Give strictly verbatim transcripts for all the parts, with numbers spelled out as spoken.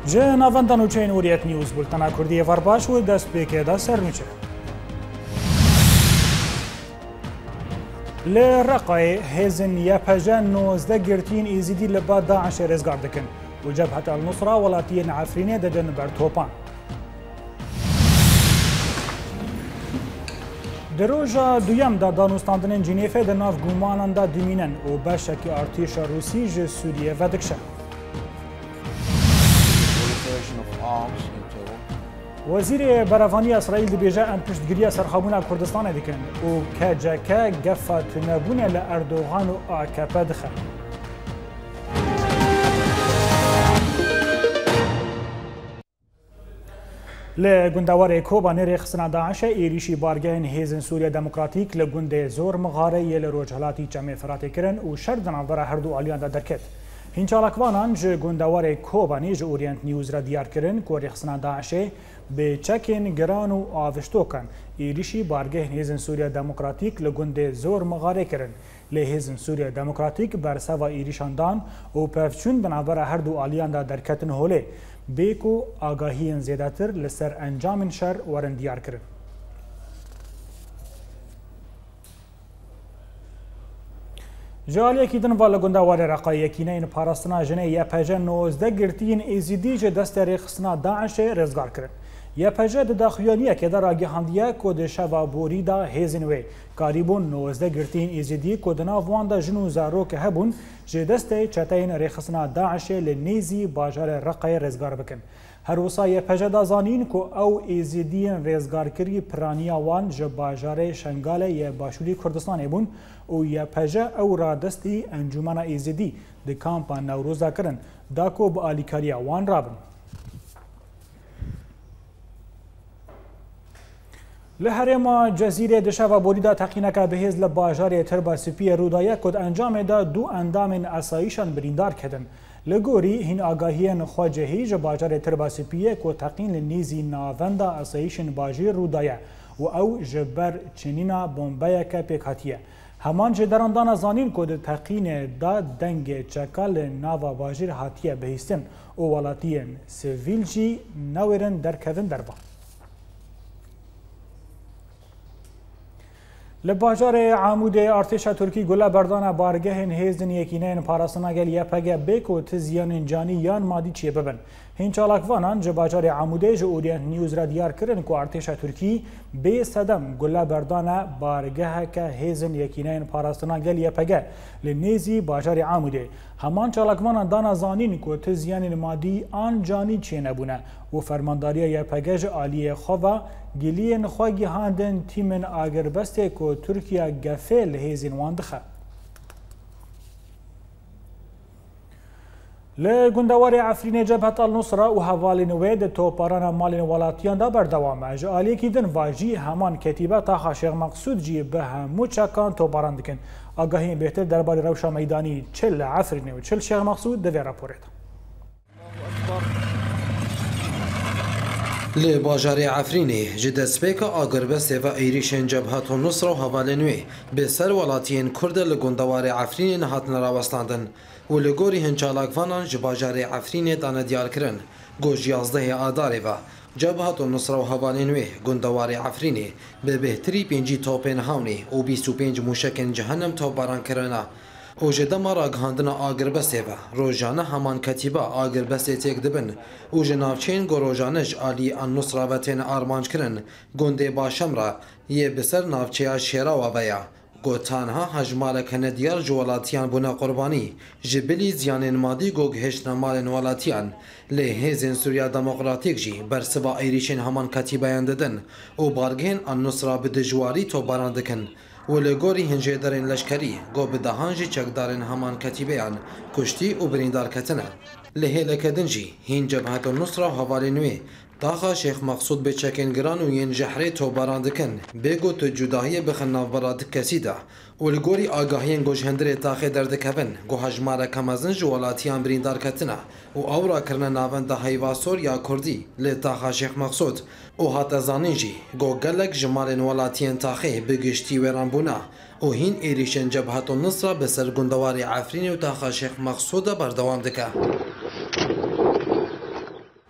جه ناوەندان و چین وریەت نیوز بولتەنا کوردی ڤەرباش و دەست پێکێدا سەرنووچە. لە ڕقای هێزن یەپەژە نۆزدە گرتین ئیزیدی لە با داعشێ ڕێزگار دەکەن و جەبهەت ئەلنوسرا وڵاتیە نەعەفرینێ دەدەن بەر تۆپان. Di roja duyem da danûstandinên Cînêfê di nav gumanan da dimînin û beşekî artêşa Rûsî ji Sûriyê vedikşe. Wezîrê Berevaniya İsraîl dibêje em piştgiriya serxabûna Kurdistanê dikin û K C K gefa tunebûnê li Erdogan û A K P dixe. Li gundewarê Kobanê rêxistina Daişê êrişî bargehên hêzên Sûriya Demokratîk li gundê zor mixare yê li rojhilatî Çemê Firatê kirin û şer di navbera her du aliyan de derket. Hînçalakvanan ji gundewarê Kobanê ji Orient News re diyar kirin ku rêxistina Daişê bê çekên giran û aviştokan êrişî bargehên hêzên Sûriya Demokratîk li gundê zor mixare kirin. Lê hêzên Sûriya Demokratîk berseva êrîşan dan û pevçûn di navbera her du aliyan de derketin holê. Bê ku agahiyên zêdetir li ser encamên şer werin diyar kirin. Ji aliyekî din va li gundewarê Reqayê yekîneyên parastina jinê Y P J nôzdeh girtiyên êzîdî ji destê rêxistina Daişê rêzgar kirin. Y P J di daxuyaniyekê de ragihandiye ku di şeva borî da hêzên wê karîbûn nôzdeh girtiyên êzîdî ku di nav wan de jin û zarokê hebûn ji destê çeteyên rêxistina Daişê li nêzî bajarê Reqayê rêzgar bikin. Her wisa Y P J da zanîn ku ew êzîdiyên rêzgarkirî piraniya wan ji bajarê Şengalê yê Başûrî Kurdistanê bûn û Y P J ew radestî encûmena êzîdî di kampa Newroza kirin da ku bi alîkariya wan rabin. Li herêma Cezîrê di şeva borî da teqîneka bihêz li bajarê Tirbaspiyê Rûdayê ku di encamê de du endamên esayîşan birîndar kedin. Li gorî hîn agahiyên xwecihî ji bajarê Tirbaspiyê ku teqîn li nêzî navenda esayîşên bajêr Rûdayê û ew ji ber çinîna bombeyeke pêk hatiye. Heman ji derandana zanîn ku di teqînê da dengê çeka li nava bajêr hatiye bihîstin û welatiyên sivîl jî newêrin derkevin derba. Li bajarê Amûdê artêşa Tirkî gula berdana bargehên hêzên yekîneyên parastina gel Y P G bê ku ti ziyanên canî yan madî çê bibin. Hînçalakvanan ji bajarê Amûdê ji Orient News re diyar kirin ku artêşa Tirkî bê sedem gula berdana bargeheke hêzên yekîneyên parastina gel Y P G li nêzî bajarê Amûdê. Heman çalakvanan dana zanîn ku ti ziyanên madî an canî çê nebûne û fermandariya Y P G ji aliyê xwe ve geliyên xwe gihandin tîmên agirbestê ku Tirkiya gefê li hêzên wan dixe. Li gundewarê Efrînê cebhet Elnusra û hevalên wê di toparana malên welatiyan da berdewam e. Ji aliyekî din va jî heman ketîbeta Xaşêx Meqsûd jî bi hemû çekan toparan dikin. Agahiyên bêhtir derbarê rewşa meydanî çil li Efrînê û çil Şêx Meqsûd di vê raporê de. Li bajarê Efrînê ji destpêka agirbestê ve êrişên cebhet Nusra û hevalên wê bi ser welatiyên Kurd li gundewarê Efrînê hatine rawestandin û li gorî hin çalakvanan ji bajarê Efrînê dane diyarkirin. Goj yazdehê adarê ve cebhet Nusra û hevalên wê gundewarê Efrînê bi bêhtirî pêncî topên hewnê û bîst û pênc mûşekên cehennem topbaran kirine. û ji dema ragihandina agirbestê ve rojane heman ketîba agirbestê têk dibin û ji navçeyên gorojane ji aliyê Elnusra ve tên armançkirin gundê Başem re yê bi ser navçeya Şêrawa ve ye. Gotanha hejmarek hene diyar ji welatiyan bûne qurbanî ji bilî ziyanên madî got gihîştina malên welatiyan lê hêzên Sûriya Demokratîk jî bersiva êrişên heman ketîbayan didin û bargehên Elnusra bi dijwarî topbaran dikin. û li gorî hinjêderên leşkerî got bi dehan jî çekdarên heman ketîbeyan kuştî û birîndar ketine. Li hêleke din jî hîn cebhet Nusra û hevalên wê daxa Şêx Meqsûd bê çekên giran û yên jehrê topbaran dikin bê got tu cudahiyê bixin navbera di kesî de û li gorî agahiyên gojhendirê taxê derdikevin got hejmareka mezin ji welatiyan birîndar ketine û awra kirine navenda heyvasor ya Kurdî li taxa Şêx Meqsûd û hate zanîn jî got gelek ji malên welatiyên taxê bi giştî wêran bûne û hîn êrişên cebhet Nusra bi ser gundewarê Efrînê û taxa Şêx Meqsûd de berdewam dike.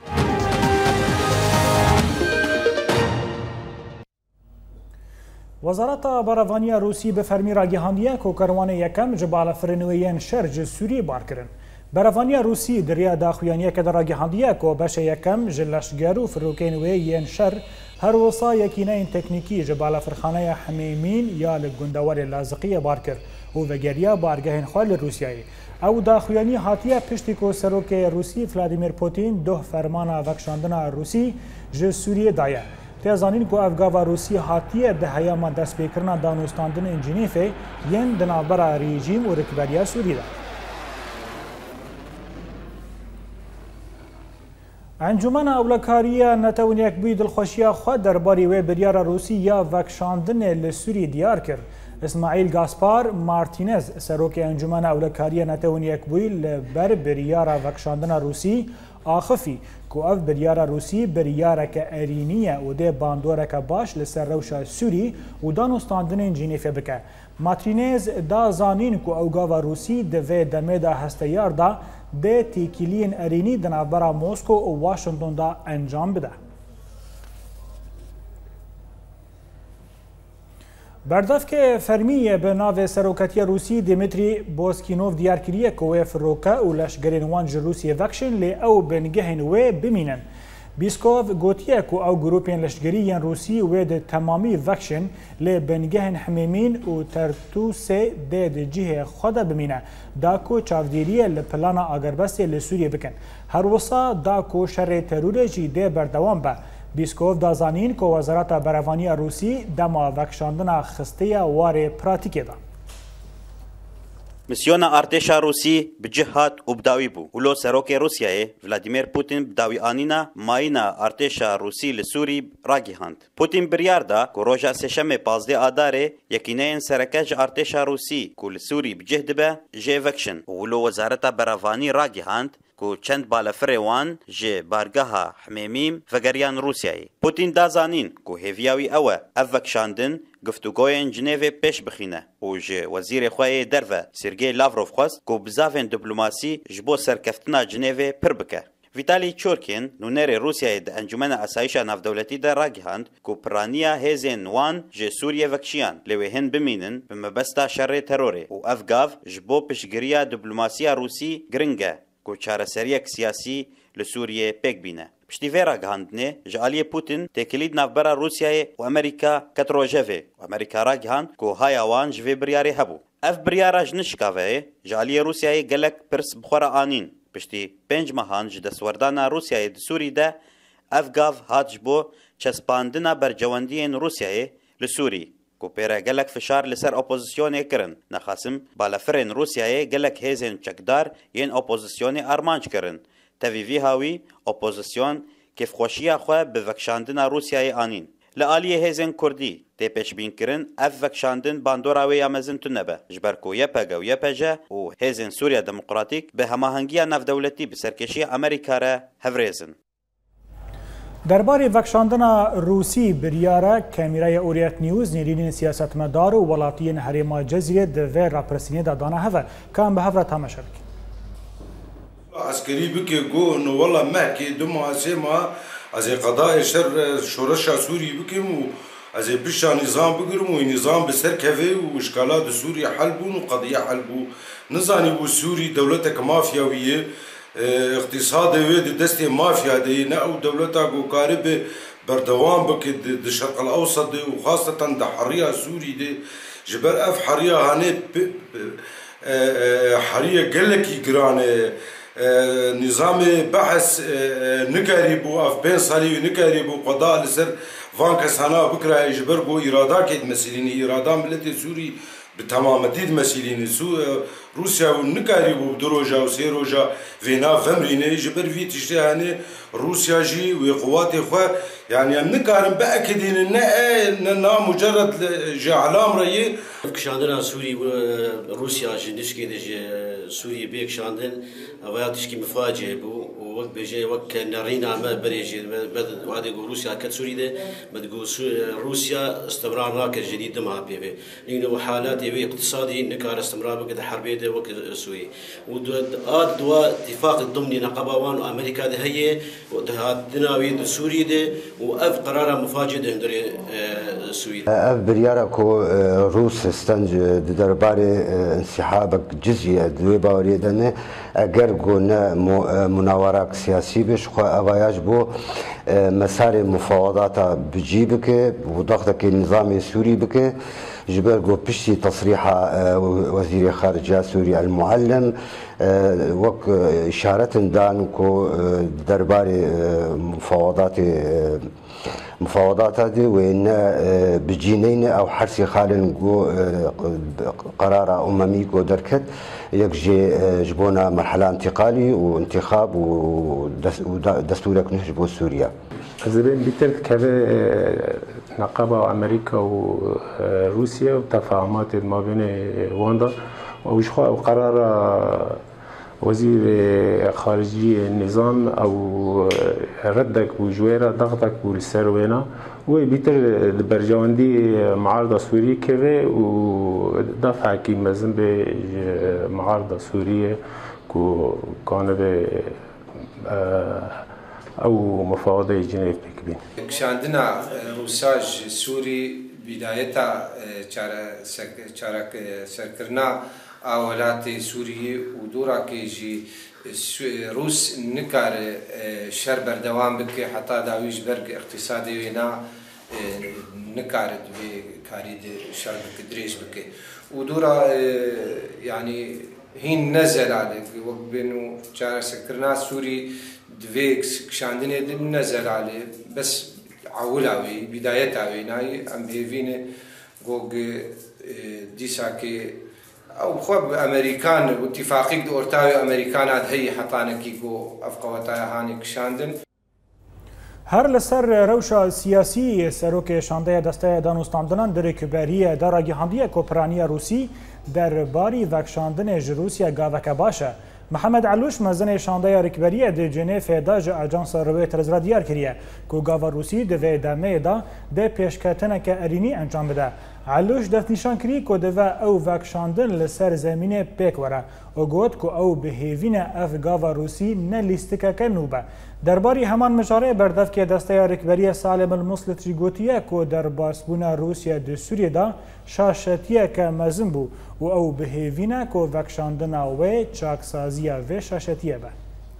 وزارت بارافانی روسی به فرمی راگیهاندیه که کروان یکم جبال فرنویین شرج سوری بار کرن. بارافانی روسی دریا داخویانیه که در راگیهاندیه که بش یکم جلشگر و فروکینویین شر هر وصا یکینه این تکنیکی جبال فرخانه حمیمین یا لگندوار لازقی بار کرد و وگریا بارگهین خوال روسیایی. او داخویانی هاتیه پشتی که سروک روسی ولادیمیر پوتین دو فرمان وکشاندن روسی جه سوریه دایه. تیزانین که افگاوا روسی هاتیه ده هیاما دست بیکرنا دانوستاندن این جنیفه ین دنابرا ریجیم و رکبریا سوری ده. انجمن اولکاری نتوان یک بوی دلخوشی خود درباره و بریار روسی یا وکشاندن لسوری دیار کرد. اسماعیل گاسپار مارتینز سروک انجمن اولکاری نتوان یک بوی لبر بریار وکشاندن روسی آخفی که اف بریار روسی بریاره که ارینیه و ده باندوره که باش لسر روشا سوری و دانوستاندن جینیفه بکه. مارتینز دا زانین که اوگاوا روسی دوه دمه دا هستیار دا ده تیکیلین ارینی دنابرا موسکو و واشنطن دا انجام بده. بردف که فرمیه به ناو سروکتی روسی دیمیتری بوسکینوف دیار کریه که وی فروکه و لشگرین وانج روسی وکشن لی او بنگهن وی بمینن. بیسکوف گوتیه که او گروپین لشگری روسی وی ده تمامی وکشن لی بنگهن حمیمین و ترتوسه ده ده جیه خود بمینه. دا که چاودیریه لپلان آگربسته لسوریه بکن. هر وصا دا که شر تروره جی ده بردوام به. بیسکوف دازانین که وزارت بارافانی روسی دما وکشاندن خسته وار پراتیکه دا. مسیون ارتشا روسی به جهات و بداوی بو. ولو سروک روسیای ولادیمیر پوتین بداوی آنینا ماینا ارتشا روسی لسوری راگی هاند. پوتین بریار دا که روژا سشم پازده آداره یکینه این سرکج ارتشا روسی که لسوری بجهد به جه وکشن. ولو وزارت بارافانی راگی هاند کو چند بالفر وان جه بارگاه حمیمیم وگریان روسیایی. پوتین دازانین کو هیویاوی اوه اوکشاندن گفتگوی جنیو پیش بخینه و جه وزیر خواه دروه سرگی لاوروف خواست کو بزاوین دیپلماسی جبو سرکفتنا جنیو پر بکه. ویتالی چورکین نونر روسیای ده انجمن اسایش نافدولتی ده راگهاند کو پرانیا هزین وان جه سوریه وکشیان لوهن بمینن بمبستا شر تروره و افگاف جبو پشگریا دیپلماسیا روسی گرنگه کو چارەسەریەک سیاسی لە سووریێ پێک بینە. پشتی vê ragihandinê ji aliyê Putin têkilî navbera Rûsyayê û Amerîka ket rojevê û Amerîka ragihand ku haya wan ji vê biryarê hebû. Ev biryara ji nişkaveyê ji aliyê Rûsyayê gelek pirs bi xwe re anîn. Piştî pênc mehan ji destwerdana Rûsyayê di Sûrî de ev gav hat ji bo çespandina bercewendiyên Rûsyayê li Sûrî. کو پیره گلک فشار لسر اپوزیسیون کرن نخاسم بالافرین روسیای گلک هیزن چکدار ین اپوزیسیون ارمانج کرن تویوی هاوی اپوزیسیون کف خوشیا خو به وکشاندن روسیای آنین لعالی هیزن کردی تی پیش بین کرن اف وکشاندن باندوراوی امازن تنبه جبرکو یپگا و یپجا و هیزن سوریا دموکراتیک به هماهنگی ناف دولتی به سرکشی امریکا را هفریزن. درباره وکشاندن روسی بریاره کامیرای اوریت نیوز نیرین سیاستمدار و ولاتیین هریما جزیره دوی راپرسینی دادانه هفه کام به هفره تماشا بکن. عسکری بکی گو نو والله مهکی دو ماهسه ما از قضای شر شورش سوری بکیم و از پیشا نظام بگیرم و نظام بسر کفه و اشکالات سوری حل بون و قضیه حل بون نزانی و سوری دولت مافیاویه اقتصاد وید دست مافیا دی نه او دولتا کو قارب بردوام بک د شرق الاوسط و خاصه د حريه سوري دی جبر اف حريه هانه حريه گلکی گرانه نظام بحث نکاری بو اف بین سالی نکاری بو قضاء لسر وان کسانا بکره جبر بو اراده کید مسئلینی اراده ملت سوری بتمام دید مسئلینی سو روسیا و نکاری بو دروجا و سی روجا وینا فمرینه جبر وی تشتی هنه روسیا جی و قوات خو يعني نكارن باكدين ان ان مجرد جا علام راي كشاندنا سوري روسيا جندش كده سوريا بيك شاندن اواتش كي مفاجئ بو وەک بێژێ وەک نەڕینامە بەرێژێ وادێ گۆ رووسیا کە سووری دێ بەدگۆ رووسیا استمرار ناکە جدید دما پێوێ لینەوە حالات ئێوەی اقتصادی نکار استمرار بکە حربێ دێ وەک سووی و ئاد دوا اتفاق ضمنی نەقەباوان و ئەمریکا دە هەیە هات دناوی سووری دێ و ئەف قرارە مفاجێ دەندرێ سووی ئەف بریارە کۆ رووس ستەنج دەربارێ انسحابك جزئية دوي باوري دنه اگر قلنا مناورات سياسي بش خو اواياج بو مسار مفاوضات بجيبك وضغطك النظام السوري بك جبر جو بشتي تصريح وزير خارجية سوريا المعلم وك إشارة دانكو درباري مفاوضات مفاوضات هذه وإن بجينين أو حرسي خالن جو قرار أممي جو دركت يجي جبونا مرحلة انتقالي وانتخاب ودستورك نجبو سوريا. زبين بيتر كذا نقابة أمريكا وروسيا وتفاهمات ما بين واندا وشخوا وقرار وزير خارجية النظام أو ردك وجويرة ضغطك والسروينا وبيتر برجواندي معارضة سورية كذا ودفع كي مزن بمعارضة سورية كو كان أو مفاوضة جنيف بكبين. كشاندنا روساج سوري بدايتها شارك سركرنا أولات سورية ودورا كيجي روس نكار شر بردوام بك حتى داويش برق اقتصادي وينا نكار كاريد شر بك دريش بك ودورا يعني هين نزل عليك وبينو شارك سركرنا سوري دويكس كشاندني نزل عليه بس عولاوي بدايتها ناي ام بيفيني جوج ديساكي او خوب امريكان واتفاقي دورتاوي امريكان هي حطانا كيكو افقوتا هاني كشاندن هر لسر روشا سیاسی سروک شانده دسته دانوستاندنان در کبریه در راگیهاندی کوپرانی روسی در باری وکشاندن روسیا گاوک باشه. محمد علوش مزن شانده رکبریه در جنیف دا جا اجانس رویترز را دیار کریه که گاوا روسی دوی دمه دا ده پیشکتنه که ارینی انجام بده. علوش دست نشان کری که دوی او وکشاندن لسر زمینه پیک وره و گوت که او بهیوین اف گاوا روسی نه لیستکه که نوبه. درباری همان مجاره بردف که دسته رکبری سالم المصلت گوتیه که در باسبون روسیا در سوریه دا شاشتیه که مزن بو و او بهیوینه که وکشاندن و چاکسازیه و شاشتیه به.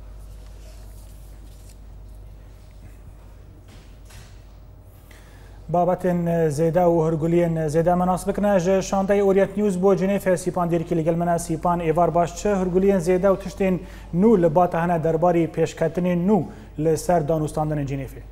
بابتن زیده و هرگولین زیده مناسب کنه شانده اوریت نیوز بو جنیف سیپان دیر که لگل منه سیپان ایوار باش چه هرگولین زیده و تشتین نو لبات هنه درباری پیشکتن نو لسر دانوستاندن جنیفه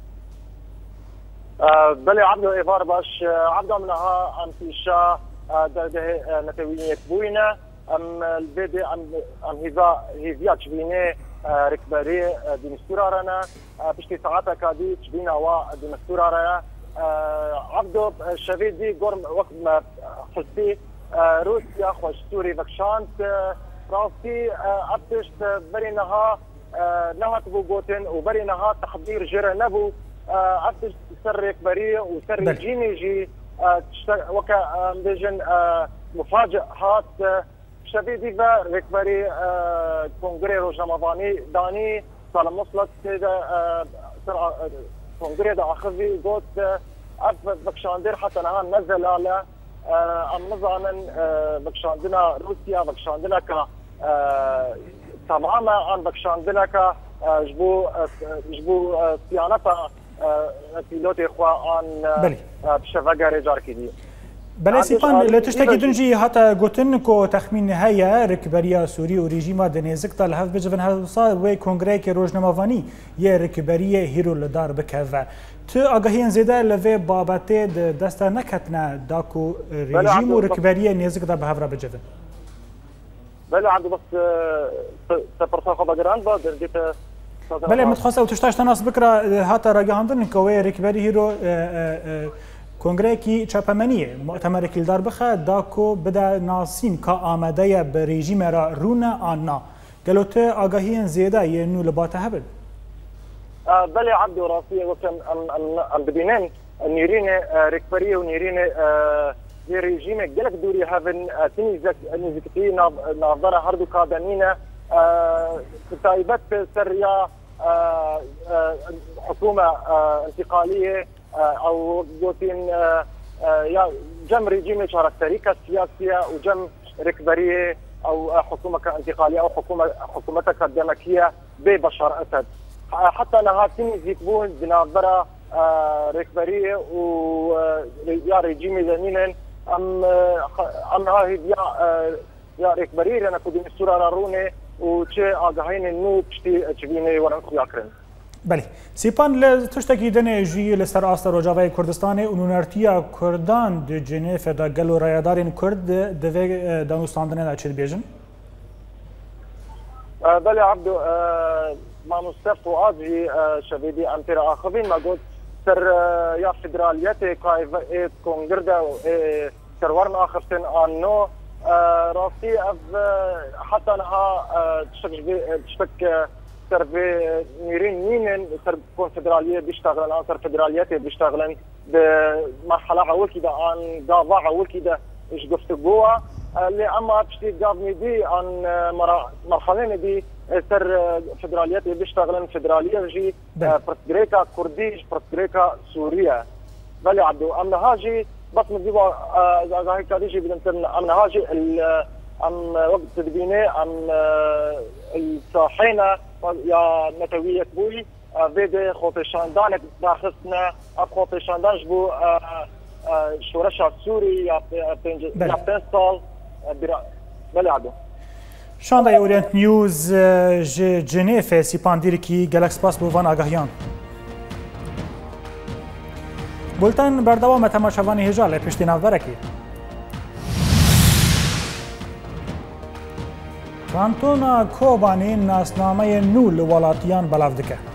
بله عبدو ایوار باش عبدو منها ام پیشا درده نتوینیت بوینه ام البيدي ام ام هيفا هيفيا تشبيني ركبري دينستورا رانا بشتي ساعات كادي تشبينا وا دينستورا رانا عبدو شفيدي قرم وقت ما حسي روسيا خوش سوري بكشانت راسي ابتشت برينها نهات بوغوتن وبرينها تحضير جرى نبو ابتشت سر ركبري وسر جيني جي وكا مدجن مفاجئ هات شبيدي با ركبري كونغري روجنامافاني داني سالم مصلت كونغري دا اخذي قوت اف بكشاندير حتى نهان نزل على ام نظانا بكشاندنا روسيا بكشاندنا كا تماما عن بكشاندنا كا جبو جبو صيانتها بيلوتي اخوا عن بشفاقه جاركي دي بله سیپان لتشتکی دنجی حتی گوتن کو تخمین هیا رکبریا سوری و رژیم دنیزک تا لحف بجوان هفصا و کنگره که روزنامه‌وانی یه رکبری هیرو لدار بکوه تو آگاهی زیده لوی بابته دسته نکتنه داکو رژیم و رکبری نیزک دا به هفرا بجوان بله عنده بس سپرسا خواه بگران با درگیت بله متخواست او تشتاشت ناس بکره حتی راگهاندن که وی رکبری هیرو کنگره کی چاپمنیه مؤتمر کلدار بخه داکو بده ناسین که آمده به رژیم را رونه آنا قالوته آگاهیان زیاده یه نو لباته هبل بله عبد وراسية وكم ام ام ام بدينين نيرين ركبريه ونيرين ريجيم جلك دوري هافن تنيزك نيزكتي نظرة هردو كادانينا تايبت سريا حكومة انتقالية او جوتين يا جم ريجيم شاركتريكا سياسية وجم ركبريه او حكومة انتقالية او حكومة حكومة اكاديمية ببشار اسد حتى نهاتين يكبون بنظرة ركبرية و يا ريجيم زمينا ام ام هاي يا يا ركبرية انا كنت مسورة راروني وشي آگاهين النو بشتي تشبيني ورن خياكرن بله سیپان لتشتکی دنه جی لسر آستر و جاوی کردستان اونورتیا کردان د جنیف دا گلو رایدارین کرد دوی دانوستاندنه دا چید بیجن؟ بله عبدو ما مصطفى وعادي شبيدي امتر اخرين ما قلت سر يا فدراليتي كايف كونغردا سرورن اخر سن انو راسي حتى انها تشتك تشتك سر في نيرين مين سر كونفدراليه بيشتغلن الان سر فدراليتي بيشتغلن بمرحله اول كده عن ضاع اول كده ايش قفت جوا اللي اما بشتي قابني دي عن مرحله دي سر فدراليات بيشتغلن فدراليه جي برتغريكا كرديش برتغريكا سوريا بلي عبدو امنا هاجي بس نجيبوا هاي كاديجي بدنا امنا هاجي ام وقت تدبيني ام الصاحينا يا نتويه بوي بيدي خوتي شاندان داخلنا خوتي شاندان جبو شورش السوري يا بنج يا بنستال بلي عبدو شانده اورینت نیوز ج جنیف سیپان دیر کی گلکس پاس بوان آگاهیان بولتن بردوام تماشاوانی هجال پشتی نافبرکی کانتونا کوبانی ناسنامه نو لولاتیان بلاف دکه